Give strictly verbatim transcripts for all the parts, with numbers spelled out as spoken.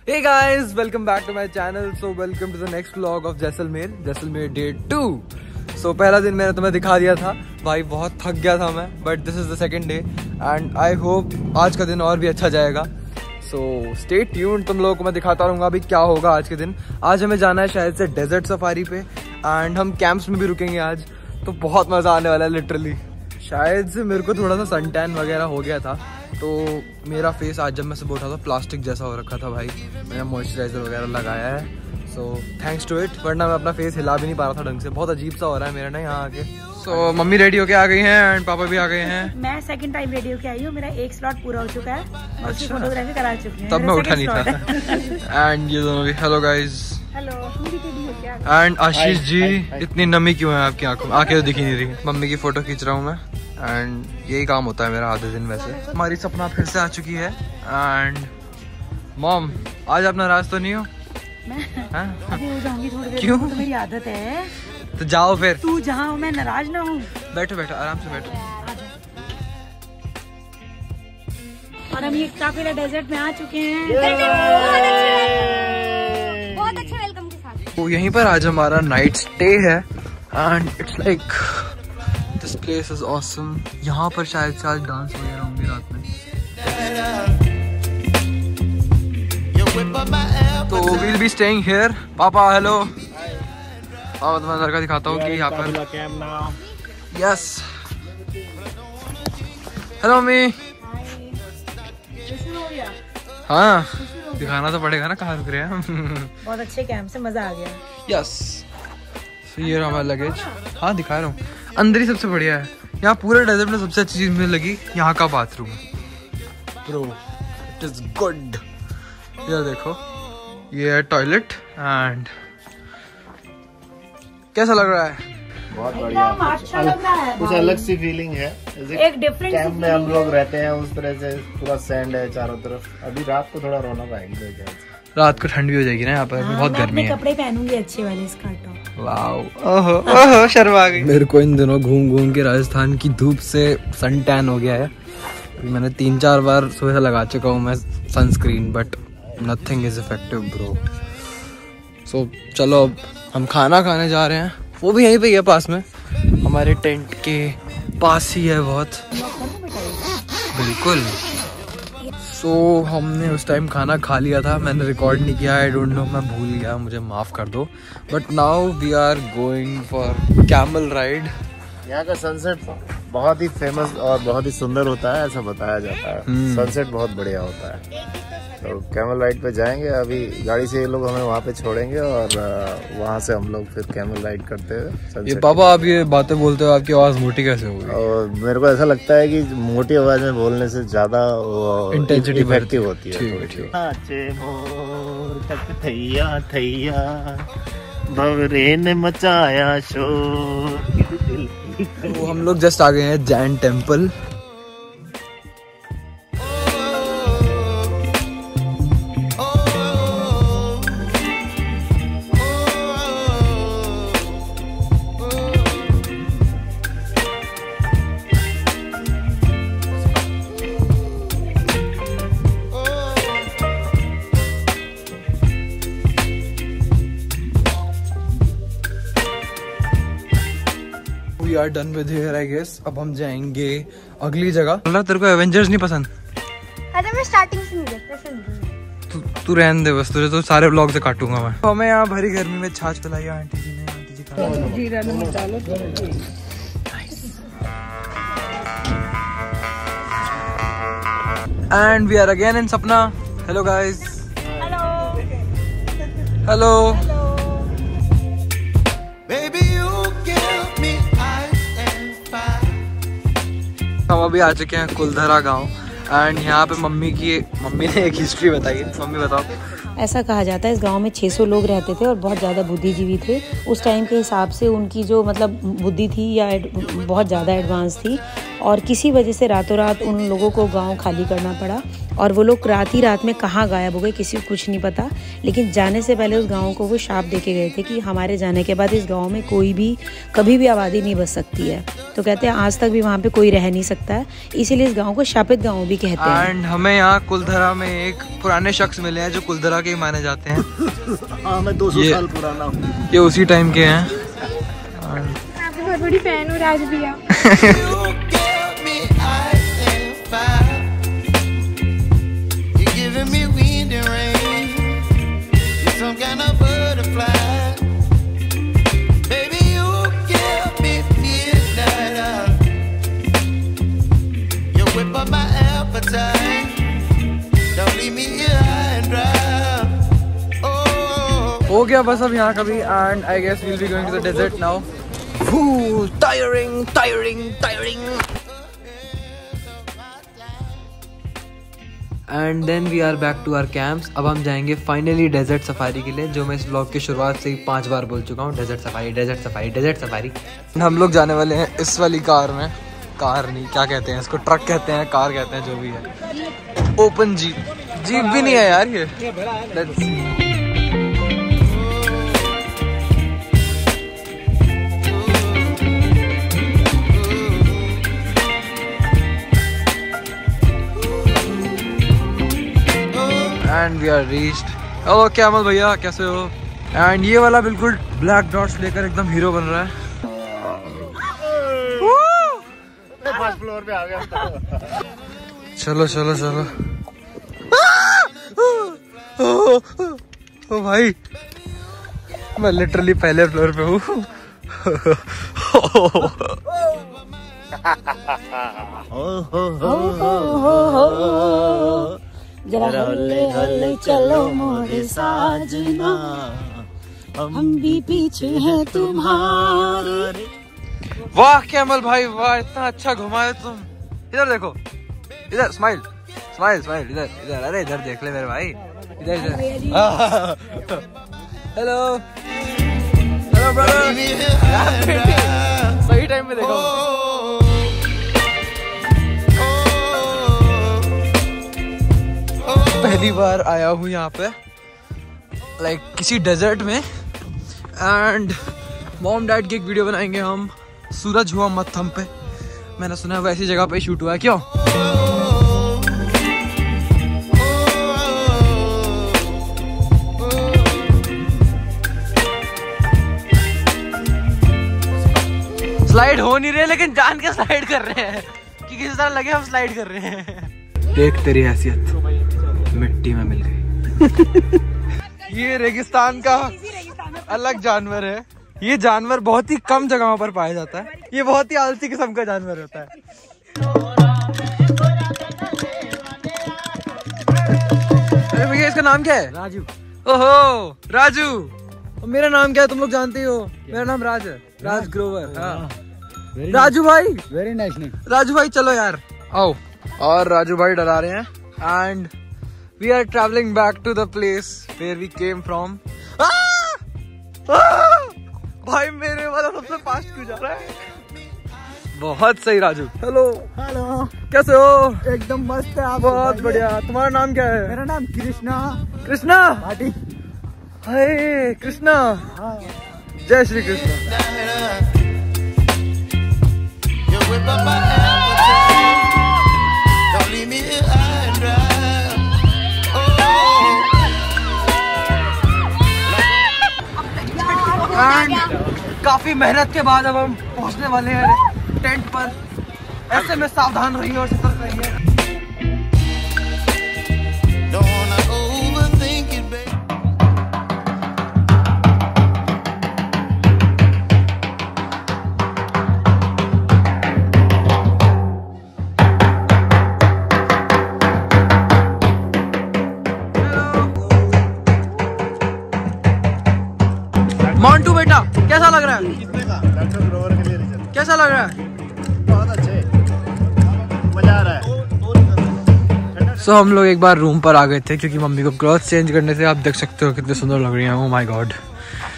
Hey guys, welcome back to my channel. So welcome to the next vlog of Jaisalmer Jaisalmer day two. So पहला दिन मैंने तुम्हें दिखा दिया था भाई, बहुत थक गया था मैं, but this is the second day and I hope आज का दिन और भी अच्छा जाएगा. सो स्टे ट्यून्ड, तुम लोगों को मैं दिखाता रहूँगा अभी क्या होगा आज के दिन. आज हमें जाना है शायद से डेजर्ट सफारी पे एंड हम कैंप्स में भी रुकेंगे आज, तो बहुत मज़ा आने वाला है लिटरली. शायद से मेरे को थोड़ा सा सन टैन वगैरह हो गया था, तो मेरा फेस आज जब मैं सुबह उठा था प्लास्टिक जैसा हो रखा था भाई. मैंने मॉइस्चराइजर वगैरह लगाया है, सो थैंक्स टू इट, वरना मैं अपना फेस हिला भी नहीं पा रहा था ढंग से. बहुत अजीब सा हो रहा है मेरा ना यहाँ आके. सो so, मम्मी रेडी होके आ गई हैं एंड पापा भी आ गए हैं. मैं सेकंड टाइम रेडी होके आई हूँ, मेरा एक स्लॉट पूरा हो चुका है. अच्छा. फोटोग्राफी करा चुकी हैं, तब मैं उठा नहीं था. एंड ये दोनों भी hello guys. Hello. And Ashish ji, इतनी नमी क्यों है आपकी आंखों में? आंखें तो दिख ही नहीं रही. मम्मी की फोटो खींच रहा हूँ मैं एंड यही काम होता है मेरा आधे दिन. वैसे हमारी सपना फिर से आ चुकी है एंड मॉम आज आप नाराज तो नहीं हो? मैं अभी हो जाऊंगी थोड़ी देर. क्यों? तो मेरी आदत है. तो जाओ फिर. तू जहाँ हो मैं नाराज ना हूँ. बैठो बैठो आराम से बैठो. और हम ये काफी डेजर्ट में आ चुके हैं. बहुत अच्छे वेलकम के साथ. तो यहीं पर आज हमारा नाइट स्टे है and it's like this place is awesome. यहाँ पर शायद से आज डांस वगैरह होंगे रात में. तो we'll be staying here. Papa hello. Papa तुम्हें लड़का दिखाता हूँ कि यहाँ पर. Yes hello mummy. हाँ दिखाना तो पड़ेगा ना कहाँ रुक रहे हैं. बहुत अच्छे कैंप से मजा आ गया. यस ये रहा हमारा लगेज. हाँ दिखा रहा हूँ. अंदर ही सबसे बढ़िया है यहाँ. पूरे डेजर्ट में सबसे अच्छी चीज मुझे लगी यहाँ का bathroom. Bro it is good. ये देखो ये है टॉयलेट एंड कैसा लग रहा है? बहुत बढ़िया. अच्छा लग रहा है. कुछ अलग सी फीलिंग है. एक डिफरेंट कैंप में हम लोग रहते हैं उस तरह से, पूरा सैंड है चारों तरफ. अभी रात को थोड़ा रौनक आएगी. रात को ठंड भी हो जाएगी ना यहाँ पर. हाँ, बहुत गर्मी है. कपड़े पहनूंगी अच्छे वाले स्कर्ट. वाओ ओहो ओहो शर्मा आ गई. मेरे को इन दिनों घूम घूम के राजस्थान की धूप से सन टैन हो गया है. मैंने तीन चार बार सुबह से लगा चुका हूँ मैं sunscreen, but nothing is effective bro. So चलो अब हम खाना खाने जा रहे हैं. वो भी यहीं पे ही है पास में, हमारे टेंट के पास ही है बहुत. बिल्कुल. सो so, हमने उस टाइम खाना खा लिया था, मैंने रिकॉर्ड नहीं किया. आई डोंट नो, मैं भूल गया, मुझे माफ़ कर दो. But now we are going for camel ride. यहाँ का सनसेट बहुत ही फेमस और बहुत ही सुंदर होता है, ऐसा बताया जाता है. सनसेट बहुत बढ़िया होता है. तो कैमल राइड पे जाएंगे. अभी गाड़ी से ये लोग हमें वहाँ पे छोड़ेंगे और वहाँ से हम लोग फिर कैमल राइड करते हैं. ये पापा आप ये बातें बोलते हो, आपकी आवाज़ मोटी कैसे हो गई? और मेरे को ऐसा लगता है कि मोटी आवाज में बोलने से ज्यादा इंटेंसिटी इफेक्टिव होती है. थैया थैया भवरे ने मचाया शोर. तो हम लोग जस्ट आ गए हैं Jain temple. We are done with here, I guess. अब हम जाएंगे अगली जगह. तेरे को एवेंजर्स नहीं पसंद? अरे मैं स्टार्टिंग से नहीं देखता. सुन तू तू रहने दे बस, तुझे तो सारे ब्लॉग से काटूंगा मैं. तो हमें यहाँ भरी गर्मी में छाछ पिलाई आंटी जी ने. आंटी जी का जीरा नमक डालो. And we are again in Sapna. Hello guys. Hello hello. हम अभी आ चुके हैं कुलधरा गांव एंड यहाँ पे मम्मी की मम्मी ने एक हिस्ट्री बताई है. मम्मी बताओ. ऐसा कहा जाता है इस गांव में छह सौ लोग रहते थे और बहुत ज़्यादा बुद्धिजीवी थे. उस टाइम के हिसाब से उनकी जो मतलब बुद्धि थी या बहुत ज़्यादा एडवांस थी और किसी वजह से रातों रात उन लोगों को गांव खाली करना पड़ा और वो लोग रात ही रात में कहाँ गायब हो गए किसी को कुछ नहीं पता। लेकिन जाने से पहले उस गांव को वो शाप दे के गए थे कि हमारे जाने के बाद इस गांव में कोई भी कभी भी आबादी नहीं बस सकती है। तो कहते हैं आज तक भी वहाँ पे कोई रह नहीं सकता है, इसीलिए इस गाँव को शापित गाँव भी कहते हैं। एंड हमें यहाँ कुलधरा में एक पुराने शख्स मिले हैं जो कुलधरा के ही माने जाते हैं। हाँ, मैं दो सौ साल पुराना हूँ। ये उसी टाइम के हैं। आपकी बहुत बड़ी फैन हूँ राज भैया। हो गया बस अब यहाँ कभी and I guess we'll be going to the desert now. Tiring tiring tiring and then we are back to our camps. अब हम जाएंगे फाइनली डेजर्ट सफारी के लिए, जो मैं इस ब्लॉग की शुरुआत से ही पांच बार बोल चुका हूँ। Desert safari desert safari desert safari. हम लोग जाने वाले हैं इस वाली कार में। कार नहीं, क्या कहते हैं इसको, ट्रक कहते हैं, कार कहते हैं, जो भी है। ओपन जीप, जीप भी नहीं है यार ये। Let's... and we are reached. Hello camel भैया, कैसे हो? एंड ये वाला बिल्कुल ब्लैक डॉट्स लेकर एकदम हीरो बन रहा है। फर्स्ट फ्लोर पे आ गया। चलो चलो चलो। ओ भाई, मैं लिटरली पहले फ्लोर पे हूँ। जरा हल्ले हल्ले चलो मोरे साजना, हम भी पीछे हैं तुम्हारे। वाह कैमल भाई वाह, इतना अच्छा घुमाए तुम। इधर देखो, इधर स्माइल स्माइल स्माइल, इधर इधर, अरे इधर देख ले मेरे भाई, इधर इधर। हेलो हेलो ब्रदर, सही टाइम पे देखो। पहली बार आया हूँ यहाँ पे लाइक like, किसी डेजर्ट में। एंड मॉम डैड की एक वीडियो बनाएंगे हम। सूरज हुआ मत्थम पे, मैंने सुना है वैसी जगह पे शूट हुआ है। क्यों? स्लाइड हो नहीं रहे लेकिन जान के स्लाइड कर रहे हैं कि किसी तरह लगे हम स्लाइड कर रहे हैं। देख तेरी हैसियत मिट्टी में मिल गई। ये रेगिस्तान का अलग जानवर है। ये जानवर बहुत ही कम जगहों पर पाया जाता है। ये बहुत ही आलसी किस्म का जानवर होता है। अरे भैया, इसका नाम क्या है? राजू। ओहो राजू, मेरा नाम क्या है तुम लोग जानते ही हो। मेरा नाम राज है, राज ग्रोवर। हाँ राजू भाई, वेरी नाइस नेम। राजू भाई चलो यार आओ। और राजू भाई डरा रहे हैं। And we are travelling back to the place where we came from. भाई मेरे वाला सबसे फास्ट क्यों जा रहा है? बहुत सही राजू। हेलो हेलो, कैसे हो? एकदम मस्त है आप। बहुत बढ़िया। तुम्हारा नाम क्या है? मेरा नाम कृष्णा। कृष्णा पाटी। हाय कृष्णा। जय श्री कृष्ण। काफी मेहनत के बाद अब हम पहुंचने वाले हैं टेंट पर। ऐसे में सावधान रहिए और सतर्क रहिए। मोंटू बेटा कैसा लग रहा है? कितने का? डॉक्टर ग्रोवर के लिए रिजल्ट कैसा लग रहा है? बहुत अच्छे, मजा आ रहा है। सो so, हम लोग एक बार रूम पर आ गए थे क्योंकि मम्मी को क्लॉथ चेंज करने से। आप देख सकते हो कितने सुंदर लग रही हैं। Oh my God.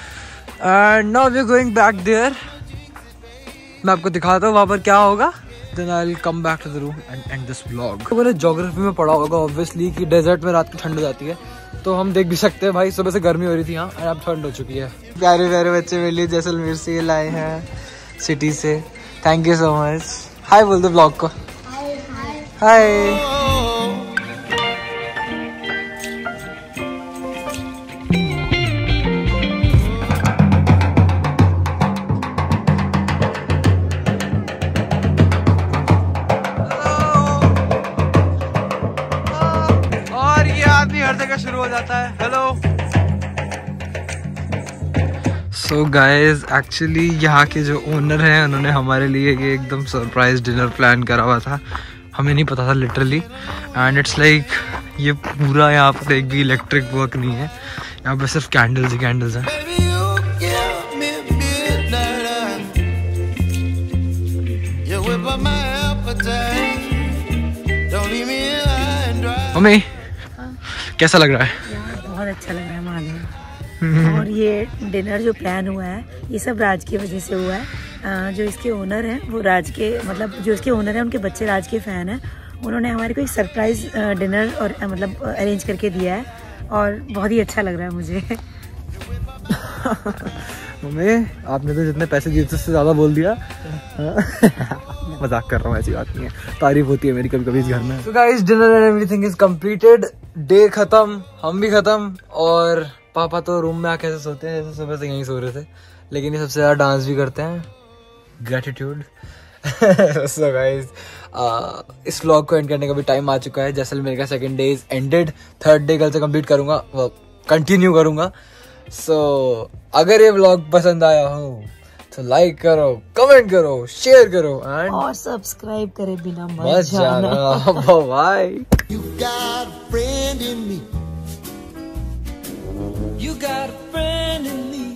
And now we are going back there. मैं आपको दिखाता हूँ वहाँ पर क्या होगा। then I'll come back to the room and end this vlog. तो मैंने ज्योग्राफी में पढ़ा होगा ऑब्वियसली कि डेजर्ट में रात को ठंड हो जाती है, तो हम देख भी सकते हैं भाई सुबह से गर्मी हो रही थी यहाँ और अब ठंड हो चुकी है। प्यारे प्यारे बच्चे मेरे लिए जैसलमेर से लाए हैं सिटी से, thank you so much. Hi बोल दो ब्लॉग को। हाय। हर जगह शुरू हो जाता है। हेलो। सो गाइज एक्चुअली यहाँ के जो ओनर हैं उन्होंने हमारे लिए ये एकदम सरप्राइज डिनर प्लान करा हुआ था, हमें नहीं पता था लिटरली। एंड इट्स लाइक ये पूरा यहाँ पर एक भी इलेक्ट्रिक वर्क नहीं है, यहाँ पे सिर्फ कैंडल्स ही कैंडल्स हैं। मम्मी कैसा लग रहा है? यार बहुत अच्छा लग रहा है मानो। और ये डिनर जो प्लान हुआ है ये सब राज की वजह से हुआ है। जो इसके ओनर हैं वो राज के मतलब जो इसके ओनर हैं उनके बच्चे राज के फैन हैं, उन्होंने हमारे को एक सरप्राइज डिनर और मतलब अरेंज करके दिया है और बहुत ही अच्छा लग रहा है मुझे। मम्मी आपने तो जितने पैसे दिए उससे ज्यादा बोल दिया। मजाक कर रहा हूँ, ऐसी बात नहीं है, तारीफ होती है मेरी कभी कभी इस घर में। So guys, dinner and everything is completed, day खत्म, हम भी खत्म और पापा तो रूम में आके ऐसे सोते हैं जैसे सुबह से यहीं सो रहे थे, लेकिन ये सबसे ज्यादा डांस भी करते हैं। ग्रेटिट्यूड। So guys, uh, इस व्लॉग को एंड करने का भी टाइम आ चुका है। जैसलमेर का second day is ended, third day कल से कंप्लीट करूंगा, कंटिन्यू करूंगा। सो so, अगर ये व्लॉग पसंद आया हो तो लाइक करो, कमेंट करो, शेयर करो एंड और सब्सक्राइब करे बिना मत जाना। Bye. You got a friend in me. You got a friend in me.